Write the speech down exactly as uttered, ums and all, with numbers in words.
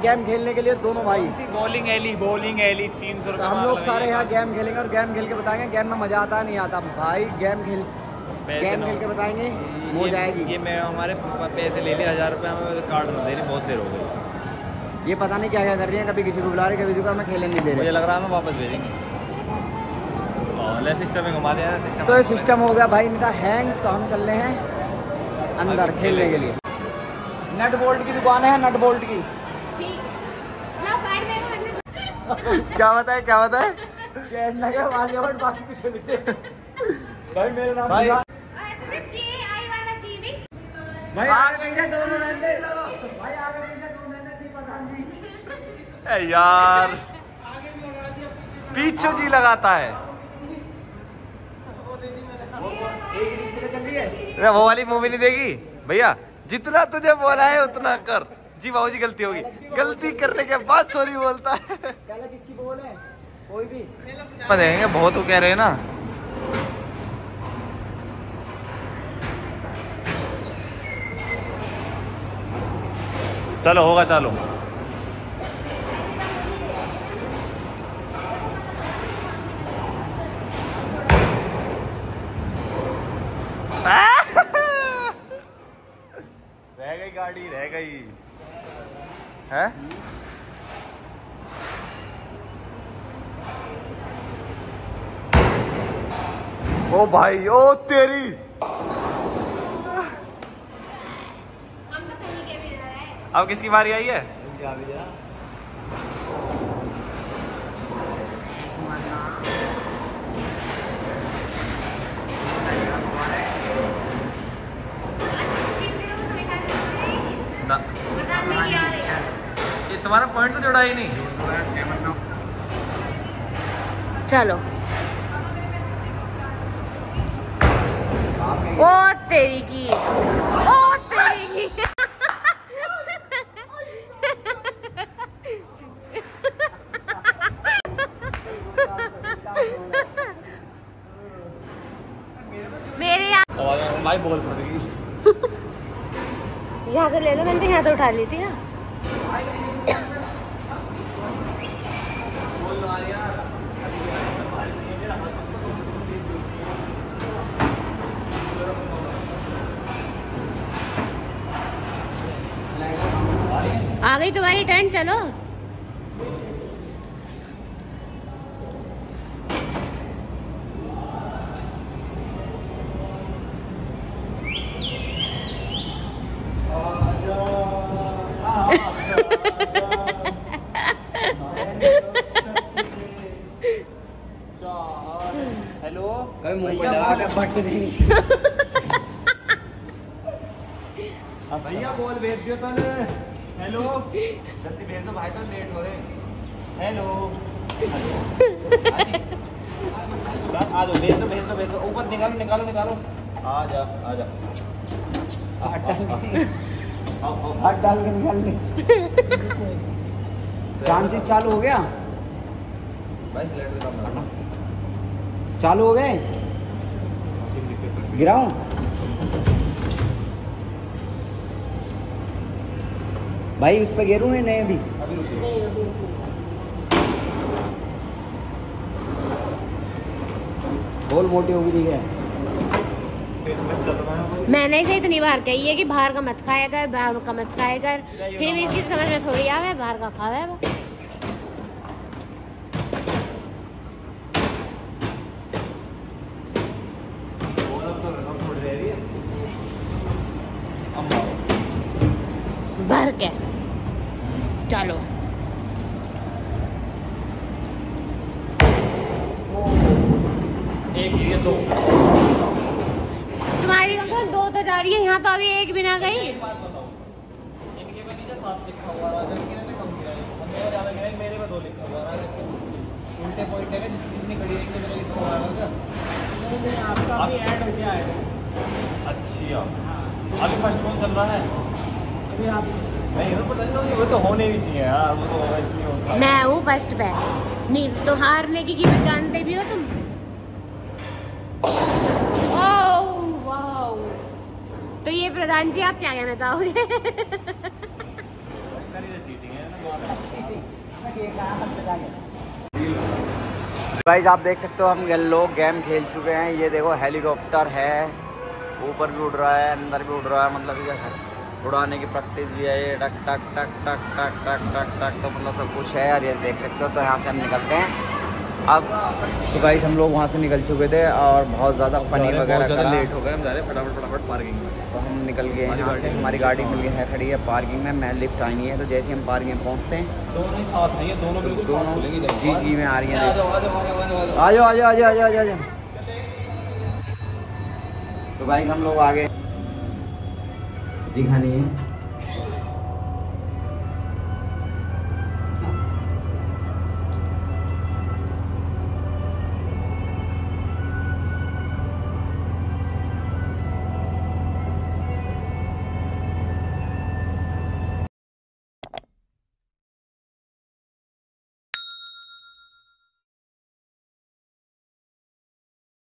Game खेलने के लिए दोनों भाई। बॉलिंग एली बॉलिंग एली तीन सौ रुपये। हम लोग सारे यहाँ गेम खेलेंगे और गेम खेल के बताएंगे गेम में मजा आता नहीं आता। भाई गेम खेल गेम खेल के बताएंगे हो जाएगी। ये मैं हमारे पैसे ले लिए हजार रुपये हमें कार्ड में दे रही बहुत देर हो गई। ये पता नहीं क्या क्या कर रही है, कभी किसी को बुला रही है कभी किसी को हमें खेलने नहीं दे रहे। मुझे लग रहा है हमें वापस भेजेंगे। सिस्टम में घुमा दिया सिस्टम। तो ये सिस्टम हो गया भाई इनका हैंग। तो हम चल रहे हैं अंदर खेलने के लिए। नट बोल्ट की दुकान है, नट बोल्ट की। क्या बताए क्या बताए बाकी कुछ नहीं। भाई मेरे नाम भाई भाई आगे पीछे दोनों रहते भाई आगे पीछे दोनों रहते जी प्रधान जी। ए यार पीछे जी लगाता है। वो वाली मूवी नहीं देगी भैया। जितना तुझे बोला है उतना कर। जी बाबू जी गलती होगी। गलती करने के बाद सॉरी बोलता है। किसकी बोल है कोई भी देंगे बहुत वो कह रहे हैं ना। चलो होगा चलो। रह गई गाड़ी रह गई है। ओ भाई ओ तेरी। हम तो कहीं के भी रहे। अब किसकी बारी आई है? ना ये तुम्हारा पॉइंट तो जोड़ा ही नहीं। चलो ओ तेरी की ओ तेरी की। मेरे यहाँ भाई बोल पड़ गई। यहाँ से ले लो। मैंने यहाँ से उठा ली थी ना। आ गई तुम्हारी टर्न। चलो हेलो भैया बोल भेज दियो तो। हेलो जल्दी भेज दो भाई तो लेट हो रहे। हेलो आ जाओ भेज दो भेज दो भेज दो। ऊपर निकालो निकालो निकालो। आ जा आ जा हाथ डाल के निकाल ले। चांसेस चालू हो गया भाई सिलेंडर का चालू हो गए। गिराऊं भाई उस पर गिरूं नहीं अभी। बोल मोटी होगी ठीक है। मैंने इसे इतनी बार कही है कि बाहर का मत खाया कर बाहर का मत खाया कर। फिर भी इसकी समझ में थोड़ी आवे बाहर का खावे। भर के चलो एक ये दो तुम्हारी कम से दो तो जा रही है। यहाँ तो अभी एक भी ना गई। एक बात बताओ इनके पे नीचे सात लिखा हुआ राजा ने कम किया है। मेरा ज्यादा गिरा मेरे में दो लिखा हुआ राजा उल्टे पॉइंट है जिसकी जितनी खड़ी है मेरा लिखा हुआ राजा। आपका भी ऐड हो गया है। अच्छा अभी फर्स्ट कौन चल रहा है? अभी आप नहीं हो पता नहीं वो तो होने भी चाहिए यार। वो तो ऐसे होता है। मैं हूँ फर्स्ट पे। नहीं तो हारने की कीमत जानते भी हो तुम। Oh wow. तो ये प्रधान जी आप क्या कहना चाहोगे? गाइस आप देख सकते हो हम लोग गेम खेल चुके हैं। ये देखो हेलीकॉप्टर है, ऊपर भी उड़ रहा है, अंदर भी उड़ रहा है, मतलब ये उड़ाने की प्रैक्टिस भी है। ये टक टक टक टक टक टक टक टक तो मतलब सब कुछ है यार, ये देख सकते हो। तो यहाँ से हम निकलते हैं अब। तो गाइस हम लोग वहाँ से निकल चुके थे और बहुत ज़्यादा फनी वगैरह करा, लेट हो गए, हम जा रहे हैं फटाफट फटाफट पार्किंग में। तो हम निकल गए यहाँ से। हमारी गाड़ी मिल गई है, खड़ी है पार्किंग में। मैं लिफ्ट आई है, तो जैसे हम पार्किंग में पहुँचते हैं दोनों साथ हैं, ये दोनों बिल्कुल दोनों जी जी में आ रही हैं। आ जाओ आ जाओ आ जाओ आ जाओ आ जाओ आ जाओ आ जाओ आ जाओ। तो गाइस हम लोग आगे दिखानी है।